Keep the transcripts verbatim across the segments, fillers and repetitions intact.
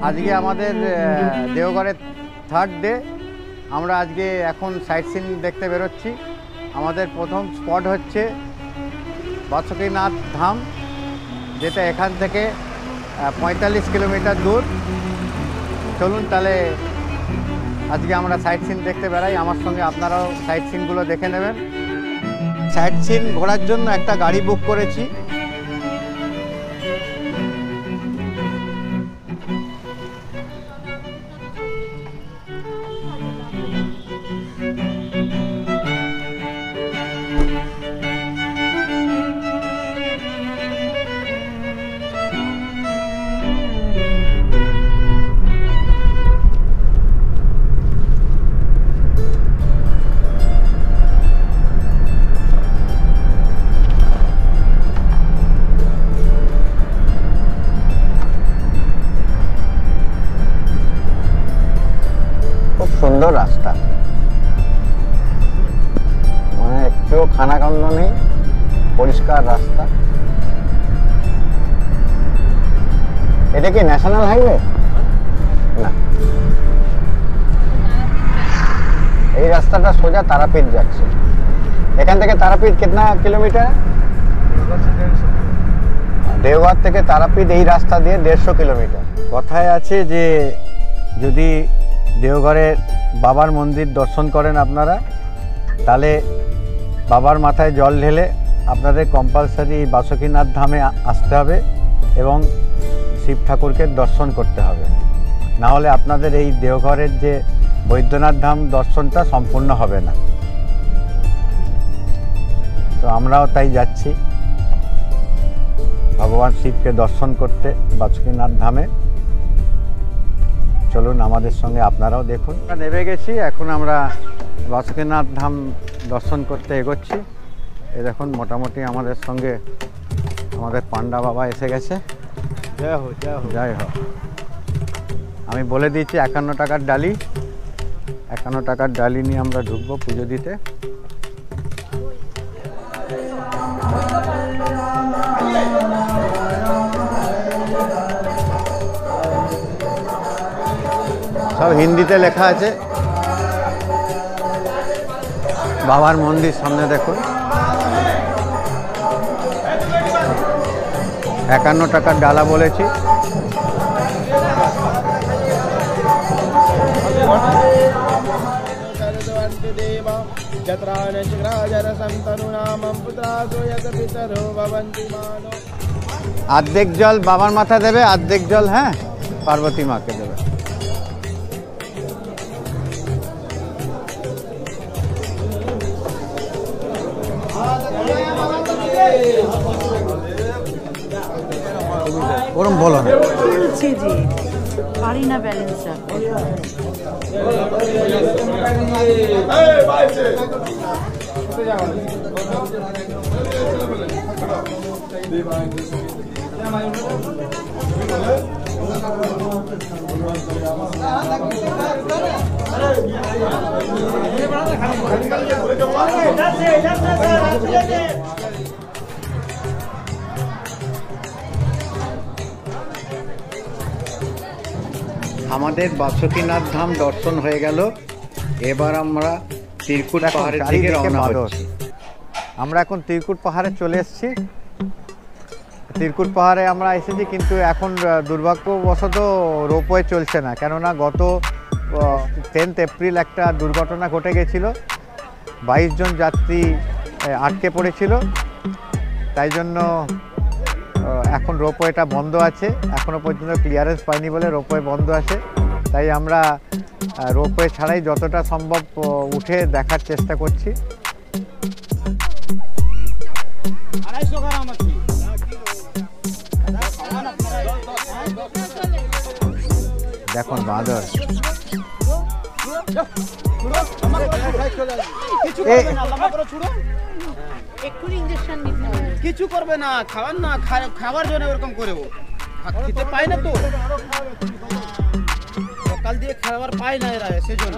আজকে আমাদের দেওঘরের third day. আমরা আজকে এখন সাইট সিন দেখতে বেরোচ্ছি। আমাদের প্রথম স্পট হচ্ছে বাসুকীনাথ ধাম, যেটা এখান থেকে পঁয়তাল্লিশ কিলোমিটার দূর। চলুন তাহলে আজকে আমরা সাইট সিন দেখতে বেরাই। আমার সঙ্গে আপনারাও সাইট সিনগুলো দেখে নেবেন। সাইট সিন ঘোরার জন্য একটা গাড়ি বুক করেছি। সুন্দর রাস্তা, মানে একটু খানাখন্দ নেই, পরিষ্কার রাস্তা। এটা কি ন্যাশনাল হাইওয়ে? না, এই রাস্তাটা সোজা তারাপীঠ যাচ্ছে। এখান থেকে তারাপীঠ কিতনা কিলোমিটার? দেওঘর থেকে তারাপীঠ এই রাস্তা দিয়ে দেড়শো কিলোমিটার। কথায় আছে যে যদি দেওঘরের বাবার মন্দির দর্শন করেন আপনারা, তাহলে বাবার মাথায় জল ঢেলে আপনাদের কম্পালসারি বাসুকীনাথ ধামে আসতে হবে এবং শিব ঠাকুরকে দর্শন করতে হবে। না হলে আপনাদের এই দেওঘরের যে বৈদ্যনাথ ধাম দর্শনটা সম্পূর্ণ হবে না। তো আমরাও তাই যাচ্ছি ভগবান শিবকে দর্শন করতে বাসুকীনাথ ধামে। চলুন আমাদের সঙ্গে আপনারাও দেখুন। নেমে গেছি, এখন আমরা বাসুকীনাথ ধাম দর্শন করতে এগোচ্ছি। এ দেখুন মোটামুটি আমাদের সঙ্গে আমাদের পান্ডা বাবা এসে গেছে। জয় হোক, জয় হোক, জয় হোক। আমি বলে দিচ্ছি একান্ন টাকার ডালি, একান্ন টাকার ডালি নিয়ে আমরা ঢুকবো পুজো দিতে। সব হিন্দিতে লেখা আছে। বাবার মন্দির সামনে দেখুন, একান্ন টাকার ডালা বলেছি। অর্ধেক জল বাবার মাথা দেবে, অর্ধেক জল হ্যাঁ পার্বতী মাকে দেবে। ওরম বলো না, জি জি পারি না ব্যালেন্স রাখতে। আমাদের বাসুকীনাথ ধাম দর্শন হয়ে গেল। এবার আমরা ত্রিকুট পাহাড়ের দিকে রওনা হচ্ছি। আমরা এখন ত্রিকুট পাহাড়ে চলে এসেছি। ত্রিকুট পাহাড়ে আমরা এসেছি, কিন্তু এখন দুর্ভাগ্যবশত রোপওয়ে চলছে না, কেননা গত টেন্থ এপ্রিল একটা দুর্ঘটনা ঘটে গেছিল। বাইশ জন যাত্রী আটকে পড়েছিল, তাই জন্য এখন রোপওয়েটা বন্ধ আছে। এখনও পর্যন্ত ক্লিয়ারেন্স পাইনি বলে রোপওয়ে বন্ধ আছে। তাই আমরা রোপওয়ে ছাড়াই যতটা সম্ভব উঠে দেখার চেষ্টা করছি। দেখুন বাঁদর, কিছু করবে না, খাবার না খাবার জন্য ওরকম করে খেতে পায় না, তো সকাল দিয়ে খাবার পায় না এরা, সেজন্য।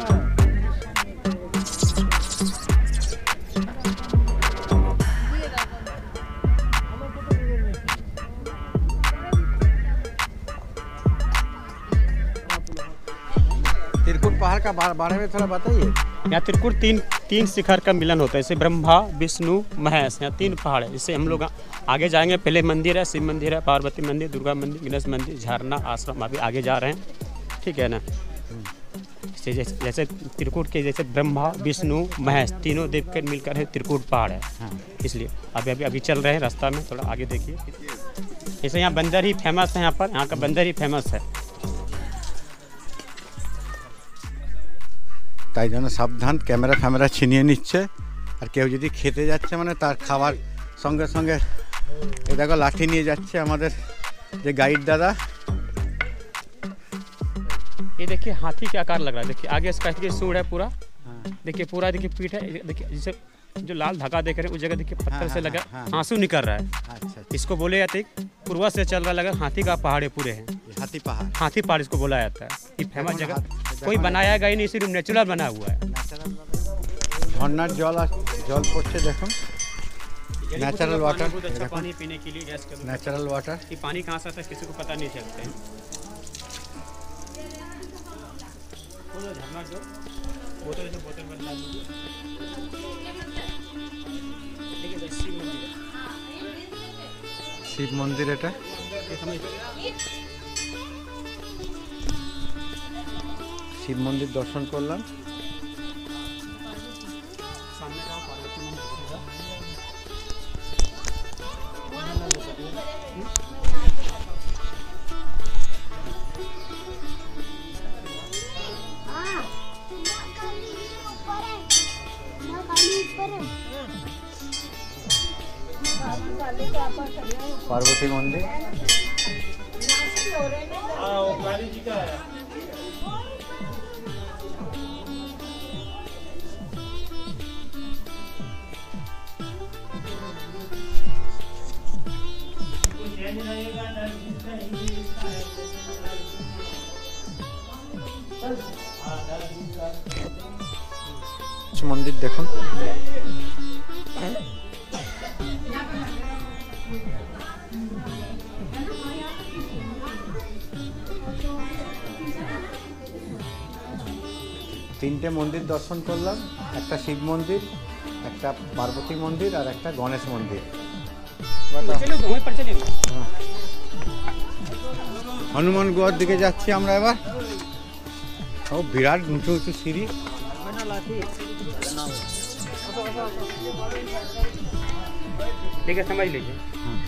त्रिकुट पहाड़ का बा- बारे में थोड़ा बताइए। यहाँ त्रिकुट तीन तीन शिखर का मिलन होता है, जैसे ब्रह्मा विष्णु महेश, यहाँ तीन पहाड़ है। इससे हम लोग आगे जाएंगे, पहले मंदिर है, शिव मंदिर है, पार्वती मंदिर, दुर्गा मंदिर, गणेश मंदिर, झरना, आश्रम, अभी आगे जा रहे हैं, ठीक है ना। जैसे जैसे जैसे त्रिकुट के जैसे ब्रह्मा विष्णु महेश तीनों देव के मिलकर है त्रिकुट पहाड़ है, इसलिए अभी अभी अभी चल रहे हैं रास्ता में, थोड़ा आगे देखिए। जैसे यहाँ बंदर ही फेमस है, यहाँ पर यहाँ का बंदर ही फेमस है। তাই জন্য সাবধান, ক্যামেরা ফ্যামেরা ছিনিয়ে নিচ্ছে। আর কেউ যদি খেতে যাচ্ছে মানে তার খাবার সঙ্গে সঙ্গে এ দেখো লাঠি নিয়ে যাচ্ছে আমাদের যে গাইড দাদা। ये देखिए हाथी के आकार लग रहा है, देखिए आगे इसका देखिए सूंड है पूरा, देखिए पूरा देखिए पीठ है, देखिए जैसे जो लाल धागा देख रहे हैं उस जगह देखिए पत्थर से लगा आंसू निकल रहा है। अच्छा, इसको बोले जाते हैं पूर्वा से चल रहा लगा हाथी का पहाड़ पूरे हैं, হাতি পাহাড়। हाथी पहाड़ इसको बोला जाता है। ये फेमस जगह कोई बनाया गया ही नहीं, सिर्फ नेचुरल बना हुआ है। ঝর্ণার জল আর জল পড়ছে দেখুন, ন্যাচারাল ওয়াটার, बहुत अच्छा पानी पीने के लिए गैस का ন্যাচারাল ওয়াটার। ये पानी कहाँ से आता है किसी को पता नहीं चलते हैं। झरना जो बोतल जो बोतल बदला दीजिए। ठीक है, शिव मंदिर है, শিব মন্দির এটা। ये समझ শিব মন্দির দর্শন করলাম। सामने का पार्वती मंदिर है। पार्वती मंदिर। मंदिर देखুন। তিনটে মন্দির দর্শন করলাম, একটা শিব মন্দির, একটা পার্বতী মন্দির আর একটা গণেশ মন্দির। चलो वहीं पर चलिए। হনুমান গুহার দিকে যাচ্ছি আমরা এবার। ও বিরাট উঁচু উঁচু সিঁড়ি। ठीक है, समझ लीजिए।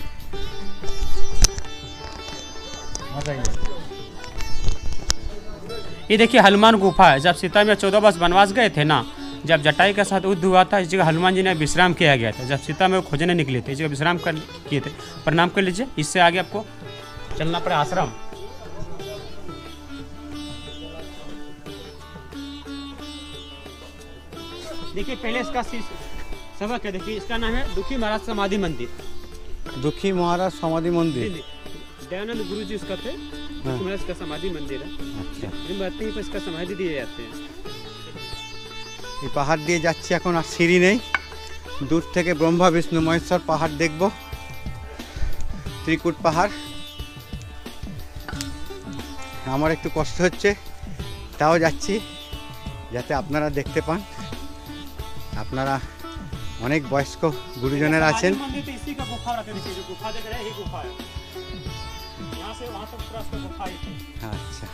ये देखिए हनुमान गुफा है। जब सीता में चौदह वर्ष वनवास गए थे ना, जब जटाई के साथ युद्ध हुआ था, इस जगह हनुमान जी ने विश्राम किया गया था। जब सीता में वो खोजने निकले थे, इस जगह विश्राम कर किए थे। प्रणाम कर लीजिए। इससे आगे आपको चलना पड़े आश्रम। देखिए पहले इसका सबक है, देखिए इसका नाम है दुखी महाराज समाधि मंदिर। दुखी महाराज समाधि मंदिर। दयानंद गुरु जी उसका थे, दुखी महाराज का समाधि मंदिर है। अच्छा, मृत्यु पर इसका समाधि दिए जाते हैं। এই পাহাড় দিয়ে যাচ্ছি এখন, আর সিঁড়ি নেই। দূর থেকে ব্রহ্মা বিষ্ণু মহেশ্বর পাহাড় দেখব, ত্রিকুট পাহাড়। আমার একটু কষ্ট হচ্ছে, তাও যাচ্ছি যাতে আপনারা দেখতে পান। আপনারা অনেক বয়স্ক গুরুজনেরা আছেন। मंदिर तो इसी का गुफा रखे, देखिए जो गुफा देख रहे हैं, ये गुफा है। यहाँ से वहाँ तक पूरा इसका गुफा ही है। আচ্ছা,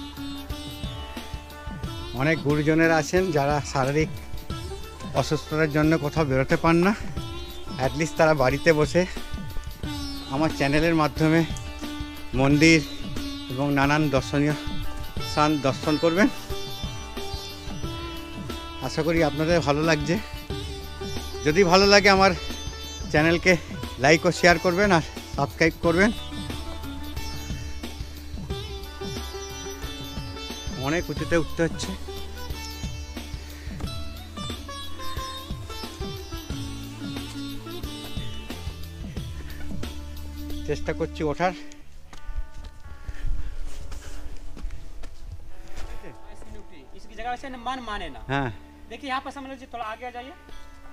অনেক গুরুজনেরা আছেন যারা শারীরিক অসুস্থতার জন্য কোথাও বেরোতে পান না। অ্যাটলিস্ট তারা বাড়িতে বসে আমার চ্যানেলের মাধ্যমে মন্দির এবং নানান দর্শনীয় স্থান দর্শন করবেন। আশা করি আপনাদের ভালো লাগছে। যদি ভালো লাগে আমার চ্যানেলকে লাইক ও শেয়ার করবেন আর সাবস্ক্রাইব করবেন। অনেক উঁচুতে উঠতে হচ্ছে। চেষ্টা করছি ওঠার। इसकी जगह से मन माने ना। হ্যাঁ, देखिए यहाँ पर समझ लीजिए, थोड़ा आगे आ जाइए।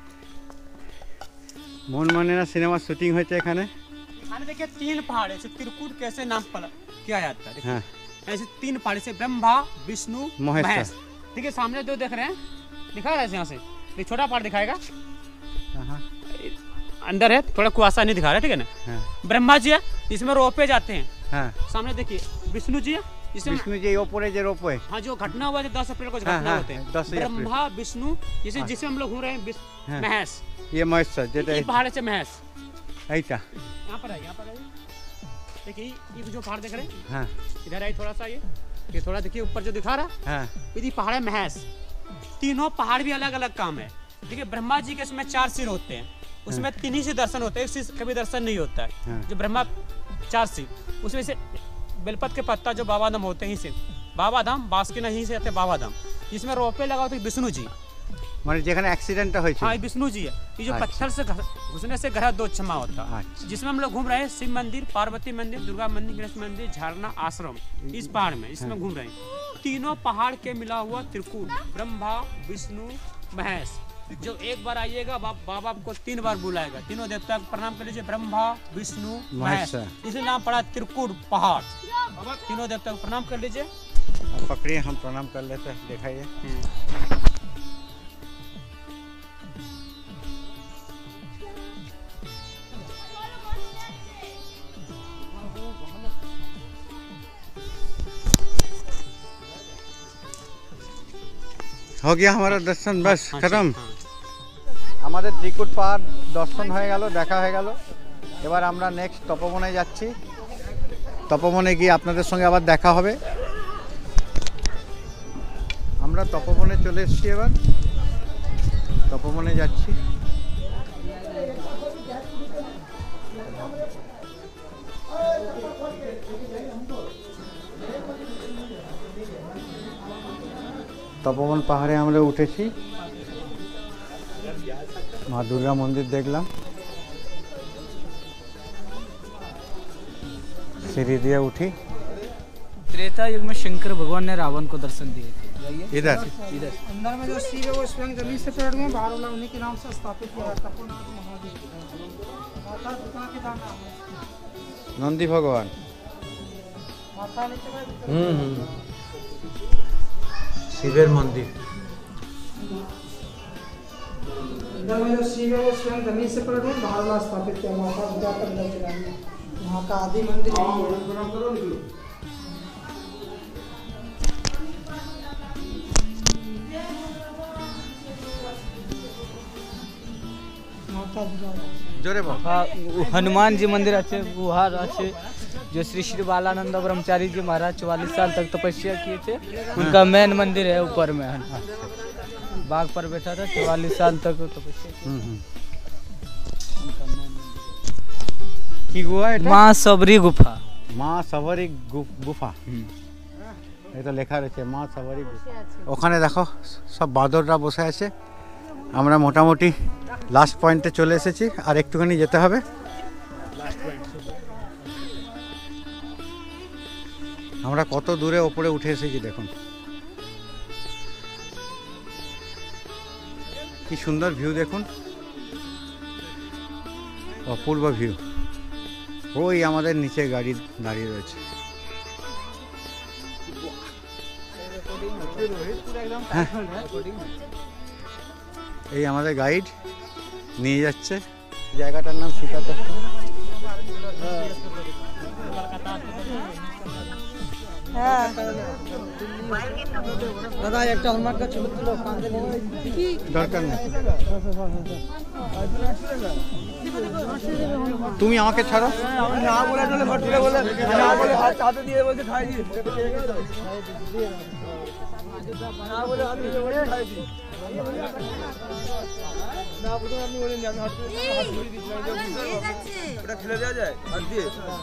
মন মানে না সিনেমার শুটিং হয়েছে এখানে। खाने देखिए तीन पहाड़ है, त्रिकुट कैसे नाम पड़ा किया जाता है। देखिए, হ্যাঁ, ऐसे तीन पहाड़ से ब्रह्मा विष्णु महेश। महेश। देखिए सामने दो देख रहे हैं, दिखा रहा है यहाँ से, ये छोटा पहाड़ दिखाएगा, हाँ, अंदर है, थोड़ा कुआसा नहीं दिखा रहा है, ठीक है ना। हाँ, ब्रह्मा जी है, इसमें रोपे जाते हैं। हाँ, सामने देखिए विष्णु जी है, इसमें विष्णु जी ऊपर जे रोप है। हाँ जो घटना हुआ है दस अप्रैल को जो हाँ, घटना हाँ, होते हैं, दस अप्रैल। ब्रह्मा विष्णु जिसे जिसमें हम लोग घूम रहे हैं विष्णु- हाँ। महेश, ये महेश सर जेटा ये पहाड़ से महेश ऐसा। यहाँ पर है, यहाँ पर है, देखिए ये जो पहाड़ देख रहे हैं, हाँ, इधर है थोड़ा सा, ये ये थोड़ा देखिए ऊपर जो दिखा रहा है, हाँ, ये पहाड़ है महेश। तीनों पहाड़ भी अलग अलग काम है। देखिए ब्रह्मा जी के इसमें चार सिर होते हैं, उसमें तीन ही से दर्शन होते हैं, एक सिर कभी दर्शन नहीं होता है। हाँ। जो ब्रह्मा चार सिर, उसमें से बेलपत के पत्ता जो बाबा धाम होते हैं, ही से बाबा धाम, बांसुरी नहीं से आते बाबा धाम, जिसमें रोपे लगा होते विष्णु जी। মানে যেখানে অ্যাক্সিডেন্টটা হয়েছে। हाँ ये विष्णु जी है, ये जो अच्छा। पत्थर से घ- घुसने से ग्रह दो क्षमा होता है, अच्छा। जिसमें हम लोग घूम रहे हैं शिव मंदिर, पार्वती मंदिर, दुर्गा मंदिर, गणेश मंदिर, झरना, आश्रम, इस पहाड़ में इसमें घूम रहे हैं। तीनों पहाड़ के मिला हुआ त्रिकूट, ब्रह्मा विष्णु महेश। जो एक बार आइएगा बा, बाबा आपको तीन बार बुलाएगा, तीनों देवता को प्रणाम कर लीजिए, ब्रह्मा विष्णु महेश, इसलिए नाम पड़ा त्रिकूट पहाड़। तीनों देवता को प्रणाम कर लीजिए। आप पकड़िए, हम प्रणाम कर लेते हैं, दिखाइए। हो गया हमारा दर्शन, बस खत्म। আমাদের ত্রিকুট পাহাড় দর্শন হয়ে গেল, দেখা হয়ে গেল। এবার আমরা নেক্সট তপবনে যাচ্ছি। তপবনে গিয়ে আপনাদের সঙ্গে আবার দেখা হবে। আমরা তপবনে চলে এসেছি, এবার তপবনে যাচ্ছি। তপবন পাহাড়ে আমরা উঠেছি, মা দুর্গা মন্দির দেখলাম, सीढ़ी दिया उठी। त्रेता युग में शंकर भगवान ने रावण को दर्शन दिए थे। इधर इधर अंदर में जो शिव है वो स्वयं जमीन से पेड़ में बाहर वाला उन्हीं के नाम से स्थापित किया जाता है। महादेव माता पिता के नाम है, नंदी भगवान। माता नीचे में हम्म शिवेर मंदिर। अंदर में जो शिव है वो स्वयं जमीन से पेड़ में बाहर वाला स्थापित किया, माता पिता का अंदर चला है। वहाँ का आदि मंदिर यही है। माता पिता जोरे बोल। हाँ, हनुमान जी मंदिर अच्छे गुहार अच्छे, जो श्री श्री बालानंद ब्रह्मचारी जी महाराज चौवालीस साल तक तपस्या किए थे, उनका मेन मंदिर है ऊपर में। बाघ पर बैठा था, चौवालीस साल तक तपस्या की। কি গুহা এটা? माँ सबरी गुफा। মা সাবরি গুফা। এটা লেখা রয়েছে মা সাবরি গুফা। ওখানে দেখো সব বাঁদররা বসে আছে। আমরা মোটামুটি লাস্ট পয়েন্টে চলে এসেছি, আর একটুখানি যেতে হবে। আমরা কত দূরে ওপরে উঠে এসেছি দেখুন, কি সুন্দর ভিউ দেখুন, অপূর্ব ভিউ। ওই আমাদের নিচে গাড়ি দাঁড়িয়ে রয়েছে। হ্যাঁ, এই আমাদের গাইড নিয়ে যাচ্ছে। জায়গাটার নাম সীতাতোষ। দাদা একটা হলমার্ক का ছবি তুলো, দরকার নেই, তুমি আমাকে ছাড়ো। না বলে চলে ঘর থেকে বলে না বলে হাত হাতে দিয়ে বলছে খাই দি, না বলে হাত দিয়ে বলছে খাই দি, না বুঝো আপনি বলেন আমি হাত দিয়ে হাত ধরে দিছিলাম, ওটা ফেলে দেওয়া যায় হাত দিয়ে,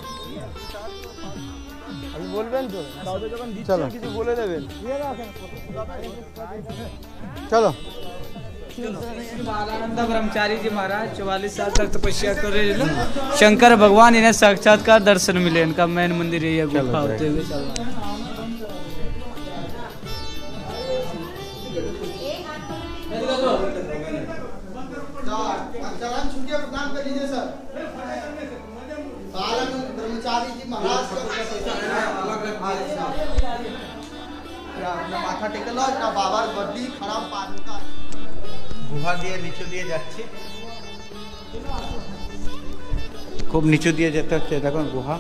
আমি বলবেন তো তাহলে যখন দিচ্ছেন কিছু বলে দেবেন। চলো। बालानंद ब्रह्मचारी जी महाराज चौवालीस साल तक तपस्या कर रहे थे, शंकर भगवान इन्हें साक्षात्कार दर्शन मिले, इनका मेन मंदिर है ये गुफा होते हुए चल रहा है। प्रदान कर लीजिए सर। बालानंद ब्रह्मचारी जी महाराज का মাথা টেকে লয় না বাবার বদলি খারাপ পাদুকা গুহা দিয়ে নিচু দিয়ে যাচ্ছি, খুব নিচু দিয়ে যেতে হচ্ছে। দেখুন গুহা।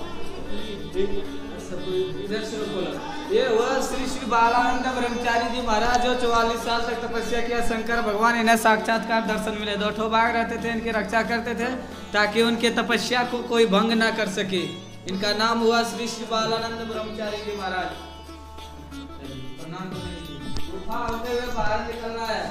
ये हुआ श्री श्री बालानंद ब्रह्मचारी जी महाराज जो चौवालीस साल तक तपस्या किया। शंकर भगवान इन्हें साक्षात्कार दर्शन मिले। दो ठो बाघ रहते थे, इनकी रक्षा करते थे ताकि उनके तपस्या को कोई भंग ना कर सके। इनका नाम हुआ श्री श्री बालानंद ब्रह्मचारी जी महाराज। गुफा होते हुए बाहर निकलना है।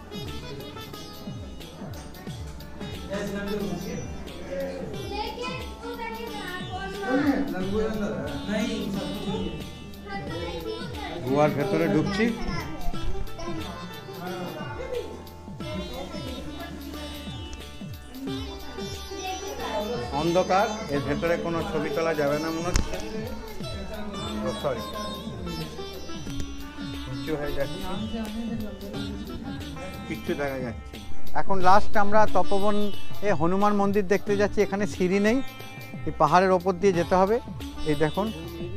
গুহার ভেতরে ঢুকছি। অন্ধকার, এর ভেতরে কোনো ছবি তোলা যাবে না মনে হচ্ছে। সরি, নিচু হয়ে যাচ্ছে, কিচ্ছু দেখা যাচ্ছে। এখন লাস্ট আমরা তপবন এ হনুমান মন্দির দেখতে যাচ্ছি। এখানে সিঁড়ি নেই, এই পাহাড়ের ওপর দিয়ে যেতে হবে। এই দেখুন,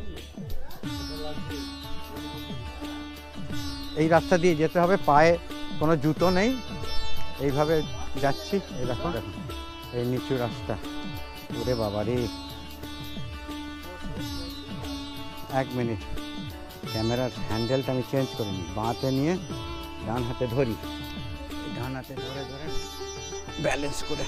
এই রাস্তা দিয়ে যেতে হবে, পায়ে কোনো জুতো নেই, এইভাবে যাচ্ছি। এই দেখুন, দেখুন এই নিচু রাস্তা। ওরে বাবা রে, এক মিনিট, ক্যামেরার হ্যান্ডেলটা আমি চেঞ্জ করিনি, বাঁতে নিয়ে ডান হাতে ধরি, ডান হাতে ধরে ধরে ব্যালেন্স করে।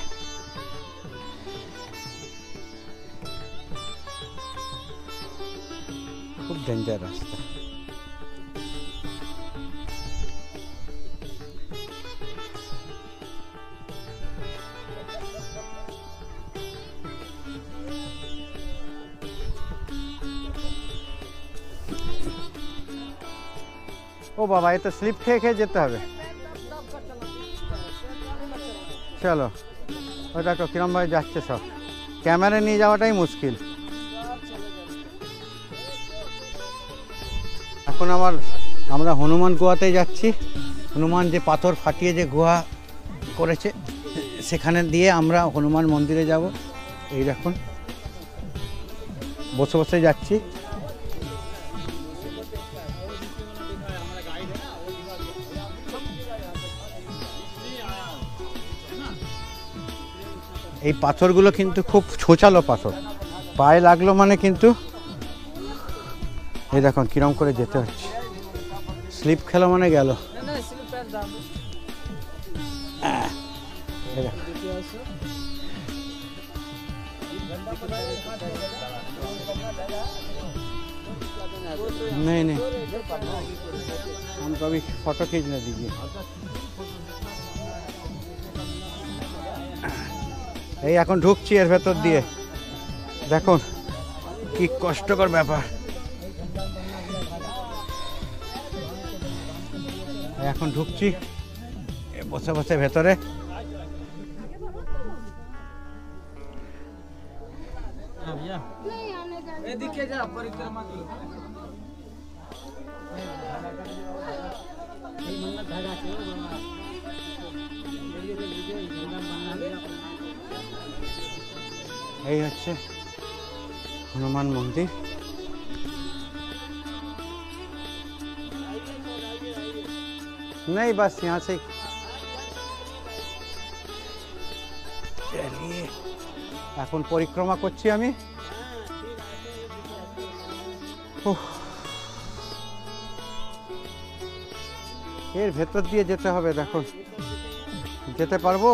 খুব ডেঞ্জার রাস্তা। ও বাবা, এ তো স্লিপ খেয়ে খেয়ে যেতে হবে। চলো, ওই দেখো কিরম ভাবে যাচ্ছে সব। ক্যামেরা নিয়ে যাওয়াটাই মুশকিল। এখন আমার আমরা হনুমান গুহাতে যাচ্ছি। হনুমান যে পাথর ফাটিয়ে যে গুহা করেছে সেখানে দিয়ে আমরা হনুমান মন্দিরে যাব। এই দেখুন, বসে বসে যাচ্ছি। এই পাথরগুলো কিন্তু খুব ছোচালো পাথর, পায়ে লাগলো মানে কিন্তু এই দেখুন কিরম করে যেতে হচ্ছে। স্লিপ খেলো মানে গেল। नहीं नहीं, हमको अभी फोटो खींचने दीजिए। এই এখন ঢুকছি এর ভেতর দিয়ে। দেখুন কি কষ্টকর ব্যাপার। এখন ঢুকছি বসে বসে ভেতরে। এদিকে যা, পরিক্রমা করো। এই হচ্ছে হনুমান মন্দির। नहीं बस यहाँ से चलिए। এখন পরিক্রমা করছি আমি। এর ভেতর দিয়ে যেতে হবে। দেখুন, যেতে পারবো?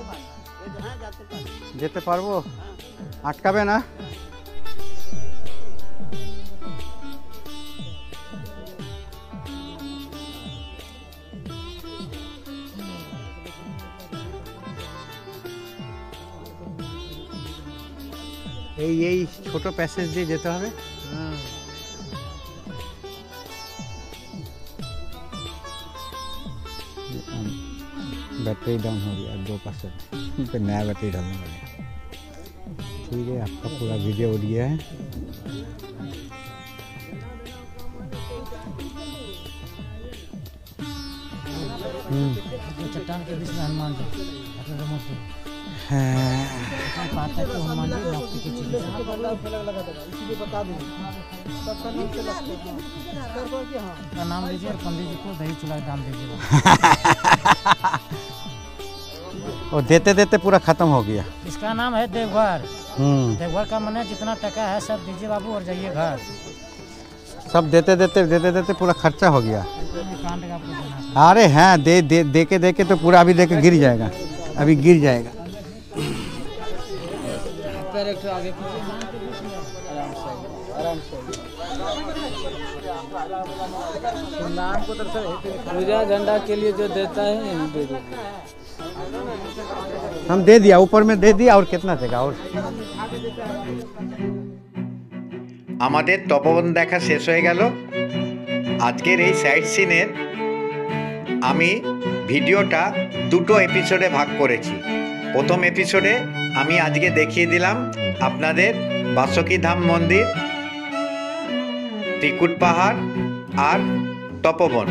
যেতে পারবো? আটকাবে না? এই এই ছোট প্যাসেজ দিয়ে যেতে হবে। बैटरी डाउन हो गया दो परसेंट, पे नया बैटरी डालना पड़ेगा। ठीक है, आपका पूरा वीडियो उड़ गया है। चट्टान के बीच में हनुमान जी। पाता है कि हनुमान जी भक्ति की चीज है। इसीलिए बता दें सबका नाम से लगता है कर दो कि हाँ का नाम लीजिए और पंडित जी को दही चूड़ा दाम दीजिएगा। वो देते देते पूरा खत्म हो गया। इसका नाम है देवघर। हम्म देवघर का मन है जितना टका है सब दीजिए बाबू और जाइए घर। सब देते देते देते देते पूरा खर्चा हो गया। कांड का आपको देना है। अरे हाँ दे दे दे के दे के तो पूरा अभी दे के गिर जाएगा, अभी गिर जाएगा। पैर एक ठो आगे कीजिए। आराम से आराम से नाम को तरफ पूजा झंडा के लिए जो देता है यही दे दो। हम दे दिया, ऊपर में दे दिया और कितना देगा और আমাদের তপবন দেখা শেষ হয়ে গেল। আজকের এই সাইট সিনের আমি ভিডিওটা দুটো এপিসোডে ভাগ করেছি। প্রথম এপিসোডে আমি আজকে দেখিয়ে দিলাম আপনাদের বাসুকীধাম মন্দির, ত্রিকুট পাহাড় আর তপবন।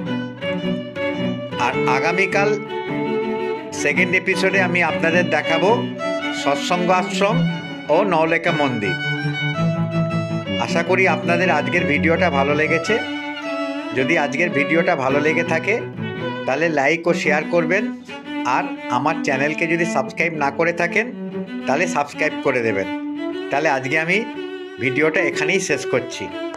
আর আগামীকাল সেকেন্ড এপিসোডে আমি আপনাদের দেখাবো সৎসঙ্গ আশ্রম ও নওলেখা মন্দির। আশা করি আপনাদের আজকের ভিডিওটা ভালো লেগেছে। যদি আজকের ভিডিওটা ভালো লেগে থাকে তাহলে লাইক ও শেয়ার করবেন, আর আমার চ্যানেলকে যদি সাবস্ক্রাইব না করে থাকেন তাহলে সাবস্ক্রাইব করে দেবেন। তাহলে আজকে আমি ভিডিওটা এখানেই শেষ করছি।